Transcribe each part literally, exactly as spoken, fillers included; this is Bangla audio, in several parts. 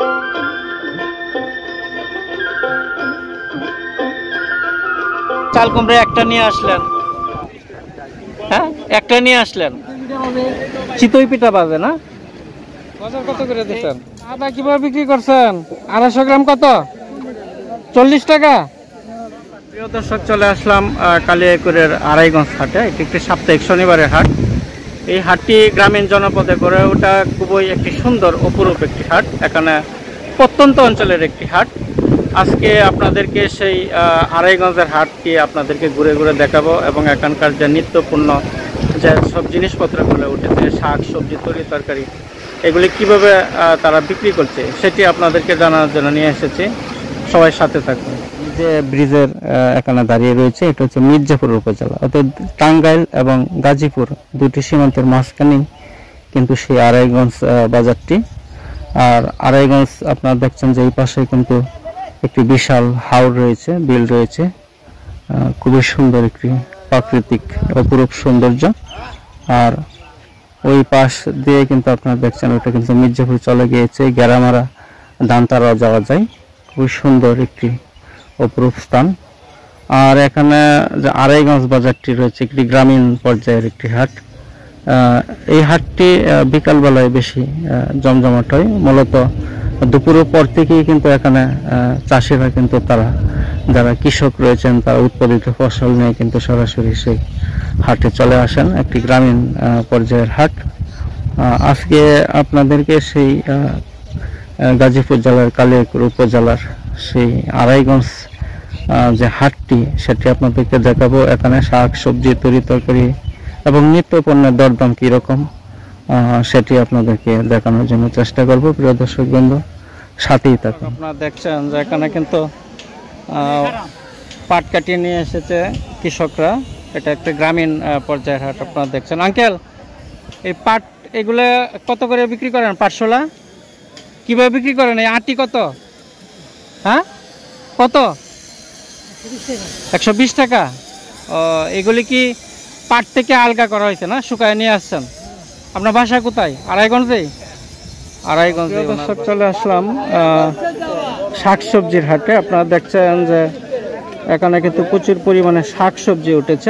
চাল কুমড়া একটা নিয়ে আসলেন, হ্যাঁ একটা নিয়ে আসলেন। চিতই পিঠা বাজে না? বাজার কত করে দিচ্ছেন? আদা কিভাবে বিক্রি করছেন? আড়াইশো গ্রাম কত? চল্লিশ টাকা। প্রিয় দর্শক, চলে আসলাম কালিয়াকৈরের আড়াইগঞ্জ হাটে। এটি একটি সাপ্তাহিক শনিবারের হাট। এই হাটটি গ্রামীণ জনপদে গড়ে ওঠা খুবই একটি সুন্দর অপরূপ একটি হাট। এখানে প্রত্যন্ত অঞ্চলের একটি হাট। আজকে আপনাদেরকে সেই আড়াইগঞ্জের হাটটি আপনাদেরকে ঘুরে ঘুরে দেখাবো এবং এখানকার যে নিত্যপূর্ণ যে সব জিনিসপত্রগুলো উঠেছে, শাক সবজি তরি তরকারি, এগুলি কিভাবে তারা বিক্রি করছে সেটি আপনাদেরকে জানার জন্য নিয়ে এসেছি। সবাই সাথে থাকবেন। যে ব্রিজের এখানে দাঁড়িয়ে রয়েছে, এটা হচ্ছে মির্জাপুর উপজেলা, অর্থাৎ টাঙ্গাইল এবং গাজীপুর দুটি সীমান্তের মাঝখানেই কিন্তু সেই আড়াইগঞ্জ বাজারটি। আর আড়াইগঞ্জ আপনারা দেখছেন যে এই পাশে কিন্তু একটি বিশাল হাওর রয়েছে, বিল রয়েছে। খুবই সুন্দর একটি প্রাকৃতিক অপরূপ সৌন্দর্য। আর ওই পাশ দিয়ে কিন্তু আপনারা দেখছেন ওটা কিন্তু মির্জাপুর চলে গিয়েছে, গেরামারা দান্তারাও যাওয়া যায়। খুবই সুন্দর একটি অপরূপ স্থান। আর এখানে যে আড়াইগঞ্জ বাজারটি রয়েছে একটি গ্রামীণ পর্যায়ের একটি হাট। এই হাটটি বিকালবেলায় বেশি জমজমাট হয়। মূলত দুপুরের পর থেকেই কিন্তু এখানে চাষিরা কিন্তু তারা যারা কৃষক রয়েছেন তারা উৎপাদিত ফসল নিয়ে কিন্তু সরাসরি সেই হাটে চলে আসেন। একটি গ্রামীণ পর্যায়ের হাট। আজকে আপনাদেরকে সেই গাজীপুর জেলার কালিয়াকৈর উপজেলার সেই আড়াইগঞ্জ যে হাটটি সেটি আপনাদেরকে দেখাবো। এখানে শাক সবজি তরি তরকারি এবং নিত্য পণ্যের দরদাম কীরকম সেটি আপনাদেরকে দেখানোর জন্য চেষ্টা করব। প্রিয় দর্শক বন্ধু, সাথেই থাকুন। আপনারা দেখছেন যে এখানে কিন্তু পাট কাটিয়ে নিয়ে এসেছে কৃষকরা। এটা একটা গ্রামীণ পর্যায়ের হাট আপনারা দেখছেন। আঙ্কেল, এই পাট এগুলো কত করে বিক্রি করেন? পাটশোলা কিভাবে বিক্রি করেন? এই আটি কত? হ্যাঁ কত? একশো বিশ টাকা। ও, এগুলি কি পাট থেকে আলগা করা হয়েছে না শুকায় নিয়ে আসছেন? আপনার বাসা কোথায়? আড়াইগঞ্জেই? আড়াইগঞ্জে। দর্শক, চলে আসলাম শাক সবজির হাটে। আপনারা দেখছেন যে এখানে কিন্তু প্রচুর পরিমাণে শাক সবজি উঠেছে।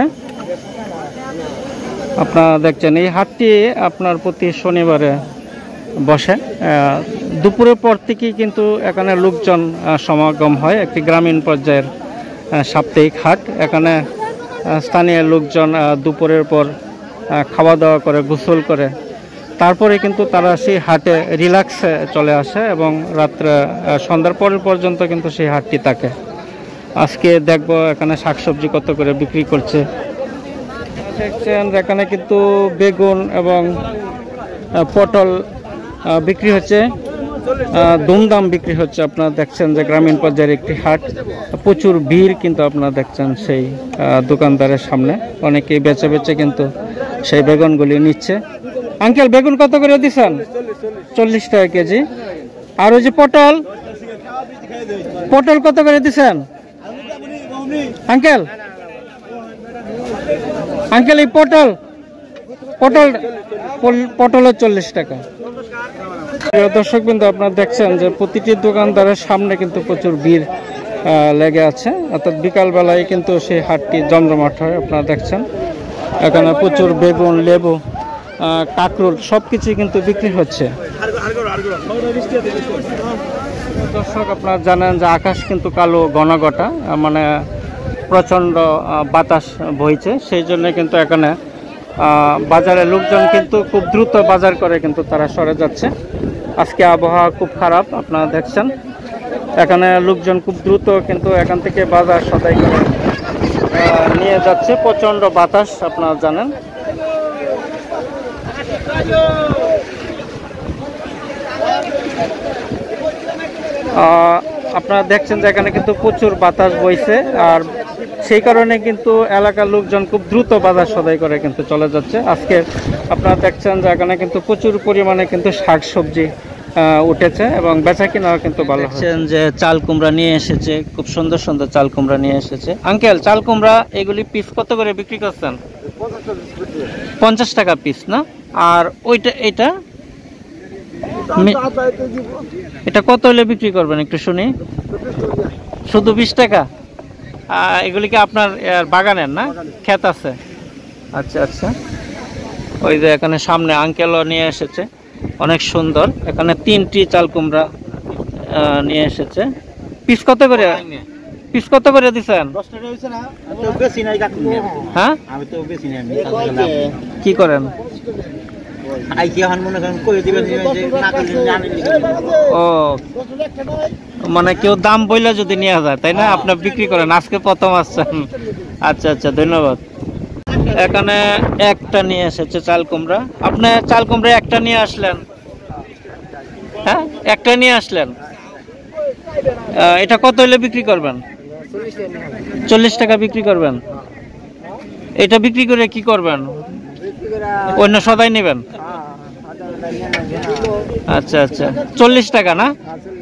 আপনারা দেখছেন এই হাটটি আপনার প্রতি শনিবারে বসে। দুপুরের পর থেকেই কিন্তু এখানে লোকজন সমাগম হয়। একটি গ্রামীণ পর্যায়ের সাপ্তাহিক হাট। এখানে স্থানীয় লোকজন দুপুরের পর খাওয়া দাওয়া করে, গোসল করে, তারপরে কিন্তু তারা সেই হাটে রিল্যাক্সে চলে আসে এবং রাত্রে সন্ধ্যার পরের পর্যন্ত কিন্তু সেই হাটটি থাকে। আজকে দেখব এখানে শাকসবজি কত করে বিক্রি করছে। দেখছেন এখানে কিন্তু বেগুন এবং পটল বিক্রি হচ্ছে, দুমদাম বিক্রি হচ্ছে। আপনারা দেখছেন যে গ্রামীণ পর্যায়ের একটি হাট। প্রচুর ভিড় কিন্তু আপনারা দেখছেন সেই দোকানদারের সামনে। অনেকেই বেচে বেচে কিন্তু সেই বেগুনগুলি নিচ্ছে। আঙ্কেল, বেগুন কত করে দিচ্ছেন? চল্লিশ টাকা কেজি। আর ওই যে পটল, পটল কত করে দিচ্ছেন আঙ্কেল? আঙ্কেল এই পটল পটল পটলের চল্লিশ টাকা। প্রিয় দর্শক বিন্দু, আপনারা দেখছেন যে প্রতিটি দোকানদারের সামনে কিন্তু প্রচুর ভিড় লেগে আছে। অর্থাৎ বিকালবেলায় কিন্তু সেই হাটটি জমজমাট হয়। আপনারা দেখছেন এখানে প্রচুর বেগুন, লেবু, কাঁকরোল সব কিছুই কিন্তু বিক্রি হচ্ছে। দর্শক, আপনারা জানেন যে আকাশ কিন্তু কালো ঘনঘটা, মানে প্রচণ্ড বাতাস বইছে। সেই জন্য কিন্তু এখানে বাজারে লোকজন কিন্তু খুব দ্রুত বাজার করে কিন্তু তারা সরে যাচ্ছে। আজকে আবহাওয়া খুব খারাপ। আপনারা দেখছেন এখানে লোকজন খুব দ্রুত কিন্তু এখান থেকে বাজার সদাই করে নিয়ে যাচ্ছে। প্রচণ্ড বাতাস আপনারা জানেন। আপনারা দেখছেন যে এখানে কিন্তু প্রচুর বাতাস বইছে, আর সেই কারণে কিন্তু এলাকার লোকজন খুব দ্রুত বাজার সদাই করে কিন্তু চলে যাচ্ছে। আজকে আপনারা দেখছেন যে এখানে কিন্তু প্রচুর পরিমাণে কিন্তু শাক সবজি উঠেছে এবং বেচা কিনাও কিন্তু ভালো। দেখছেন যে চাল কুমড়া নিয়ে এসেছে, খুব সুন্দর সুন্দর চাল কুমড়া নিয়ে এসেছে। আঙ্কেল, চাল কুমড়া এগুলি পিস কত করে বিক্রি করছেন? পঞ্চাশ টাকা পিস না? আর ওইটা এটা এটা কত হলে বিক্রি করবেন একটু শুনি? শুধু বিশ টাকা? এগুলি কি আপনার বাগানের না ক্ষেত আছে? আচ্ছা আচ্ছা। ওই যে এখানে সামনে আঙ্কেলও নিয়ে এসেছে, অনেক সুন্দর। এখানে তিনটি চাল কুমড়া নিয়ে এসেছে। পিস কত করে? পিস কত করে দিচ্ছেন? হ্যাঁ, কি করেন? ও মানে কেউ দাম বইলে যদি নিয়ে যায় তাই না, আপনার বিক্রি করেন? আজকে প্রথম আসছেন? আচ্ছা আচ্ছা, ধন্যবাদ। এখানে একটা নিয়ে এসেছে চাল কুমড়া। আপনি চাল কুমড়া একটা নিয়ে আসলেন? হ্যাঁ, একটা নিয়ে আসলেন। এটা কত হলে বিক্রি করবেন? চল্লিশ টাকা বিক্রি করবেন। এটা বিক্রি করে কি করবেন? অন্য সদাই নেবেন? আচ্ছা আচ্ছা, চল্লিশ টাকা না?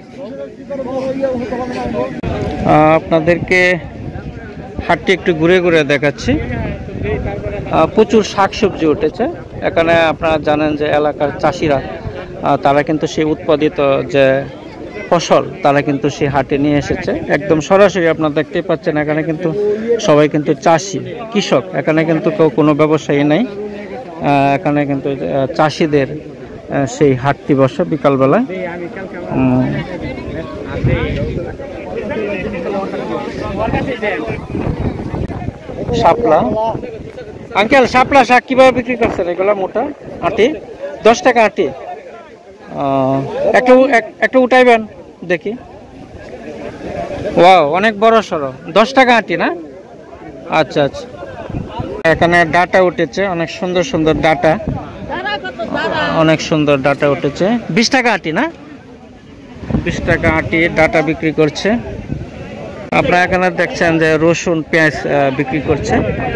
আপনাদেরকে হাটটি একটু ঘুরে ঘুরে দেখাচ্ছি। প্রচুর শাকসবজি উঠেছে এখানে। আপনারা জানেন যে এলাকার চাষিরা তারা কিন্তু সেই উৎপাদিত যে ফসল তারা কিন্তু সেই হাটে নিয়ে এসেছে একদম সরাসরি। আপনারা দেখতেই পাচ্ছেন এখানে কিন্তু সবাই কিন্তু চাষি, কৃষক। এখানে কিন্তু কেউ কোনো ব্যবসায়ী নাই। এখানে কিন্তু চাষিদের সেই হাটটি বসে বিকালবেলায়। শাপলা, আঙ্কেল শাপলা শাক কিভাবে বিক্রি করছেন? এগুলো মোটা আটি, দশ টাকা আটি। একটু একটু উঠাইবেন দেখি। ওয়াও, অনেক বড় সড়ো, দশ টাকা আটি না? আচ্ছা আচ্ছা। এখানে ডাটা উঠেছে, অনেক সুন্দর সুন্দর ডাটা, অনেক সুন্দর ডাটা উঠেছে। বিশ টাকা আটি না? বিশ টাকা আটি ডাটা বিক্রি করছে। আপনারা এখানে দেখছেন যে রসুন পেঁয়াজ বিক্রি করছে।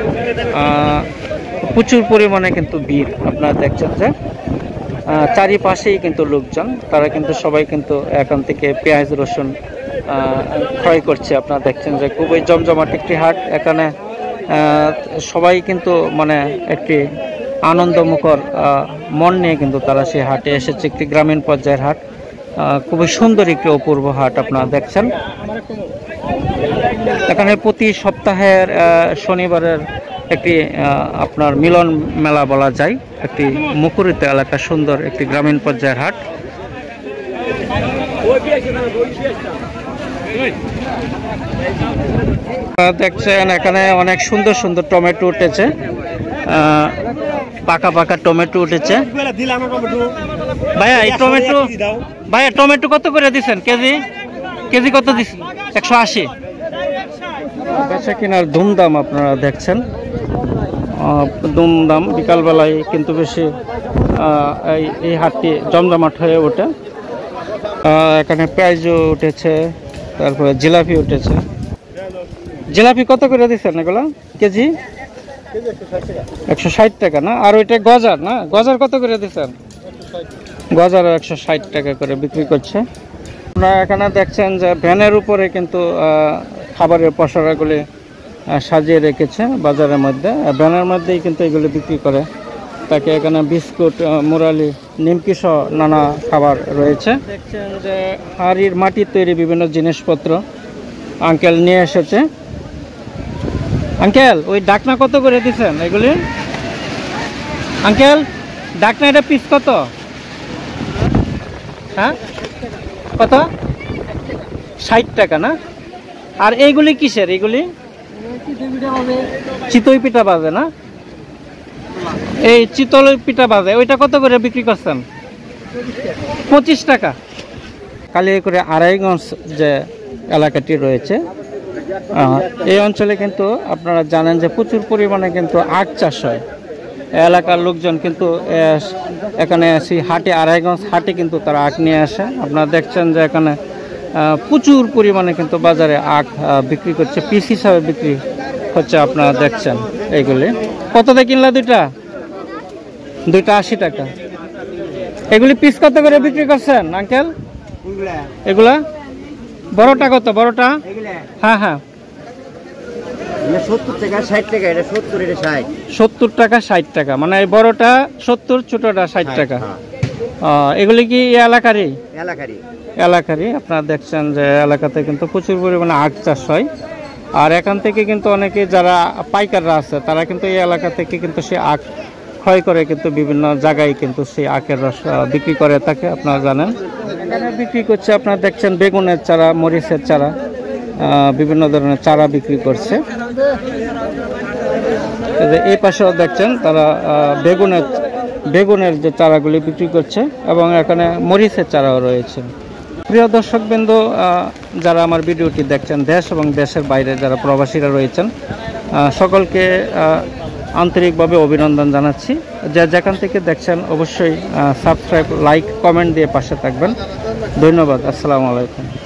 প্রচুর পরিমাণে কিন্তু ভিড়। আপনারা দেখছেন যে চারিপাশেই কিন্তু লোকজন, তারা কিন্তু সবাই কিন্তু এখান থেকে পেঁয়াজ রসুন ক্রয় করছে। আপনারা দেখছেন যে খুবই জমজমাট একটি হাট। এখানে সবাই কিন্তু মানে একটি আনন্দমুখর মন নিয়ে কিন্তু তারা সেই হাটে এসেছে। একটি গ্রামীণ পর্যায়ের হাট, খুবই সুন্দর একটি অপূর্ব হাট আপনারা দেখছেন। এখানে প্রতি সপ্তাহের শনিবারের একটি আপনার মিলন মেলা বলা যায়, একটি মুখরিত এলাকা, সুন্দর একটি গ্রামীণ পর্যায়ের হাট। দেখছেন এখানে অনেক সুন্দর সুন্দর টমেটো উঠেছে, পাকা পাকা টমেটো উঠেছে। ভাইয়া এই টমেটো, ভাইয়া টমেটো কত করে দিচ্ছেন কেজি? কেজি কত দিচ্ছেন? একশো আশি। বেচা কিনার ধুমধাম আপনারা দেখছেন, ধুমধাম। বিকালবেলায় কিন্তু বেশি এই হাটটি জমজমাট হয়ে ওঠে। এখানে পেঁয়াজও উঠেছে, তারপরে জিলাপি উঠেছে। জিলাপি কত করে দিচ্ছেন এগুলো কেজি? একশো ষাট টাকা না? আর ওইটা গজার না? গজার কত করে দিচ্ছেন? গজারও একশো ষাট টাকা করে বিক্রি করছে। আপনারা এখানে দেখছেন যে ভ্যানের উপরে কিন্তু খাবারের পসরাগুলি সাজিয়ে রেখেছে বাজারের মধ্যে। ভ্যানের মধ্যেই কিন্তু এগুলি বিক্রি করে। তাকে এখানে বিস্কুট, মুরালি, নিমকি সহ নানা খাবার রয়েছে। দেখছেন যে হাড়ির মাটির তৈরি বিভিন্ন জিনিসপত্র আঙ্কেল নিয়ে এসেছে। আঙ্কেল ওই ডাকনা কত করে দিচ্ছেন এগুলি? আঙ্কেল ডাকনা এটা পিস কত? হ্যাঁ কত? ষাট টাকা না? আর এইগুলি কিসের? এইগুলি চিতই পিঠা বাজে না? এই চিতল পিঠা বাজে, ওইটা কত করে বিক্রি করছেন? পঁচিশ টাকা। কালিয়াকৈর আড়াইগঞ্জ যে এলাকাটি রয়েছে, এই অঞ্চলে কিন্তু আপনারা জানেন যে প্রচুর পরিমাণে কিন্তু আখ চাষ হয়। এলাকার লোকজন কিন্তু এখানে সেই হাটে, আড়াইগঞ্জ হাটে কিন্তু তারা আখ নিয়ে আসে। আপনারা দেখছেন যে এখানে প্রচুর পরিমাণে কিন্তু বাজারে আখ বিক্রি করছে, পিস হিসাবে বিক্রি হচ্ছে। আপনারা দেখছেন এইগুলি কত দিয়ে কিনলা? দুইটা দুইটা আশি টাকা। এগুলি পিস কত করে বিক্রি করছেন আঙ্কেল? এগুলা বড়টা কত? বড়টা? হ্যাঁ হ্যাঁ, সত্তর টাকা ষাট টাকা। এটা সত্তর, এটা ষাট। সত্তর টাকা ষাট টাকা, মানে এই বড়টা সত্তর, ছোটটা ষাট টাকা। ও এগুলি কি এই এলাকারই এলাকারই এলাকারই আপনারা দেখছেন যে এলাকাতে কিন্তু প্রচুর পরিমাণে আখ চাষ হয়। আর এখান থেকে কিন্তু অনেকে যারা পাইকাররা আছে তারা কিন্তু এই এলাকা থেকে কিন্তু সে আখ ক্ষয় করে কিন্তু বিভিন্ন জায়গায় কিন্তু সেই আখের রস বিক্রি করে থাকে, আপনারা জানেন। এখানে বিক্রি করছে আপনারা দেখছেন বেগুনের চারা, মরিচের চারা, বিভিন্ন ধরনের চারা বিক্রি করছে। এই পাশেও দেখছেন তারা বেগুনের বেগুনের যে চারাগুলি বিক্রি করছে এবং এখানে মরিচের চারাও রয়েছে। প্রিয় দর্শকবৃন্দ, যারা আমার ভিডিওটি দেখছেন দেশ এবং দেশের বাইরে যারা প্রবাসীরা রয়েছেন সকলকে আন্তরিকভাবে অভিনন্দন জানাচ্ছি। যা যেখান থেকে দেখছেন অবশ্যই সাবস্ক্রাইব, লাইক, কমেন্ট দিয়ে পাশে থাকবেন। ধন্যবাদ। আসসালামু আলাইকুম।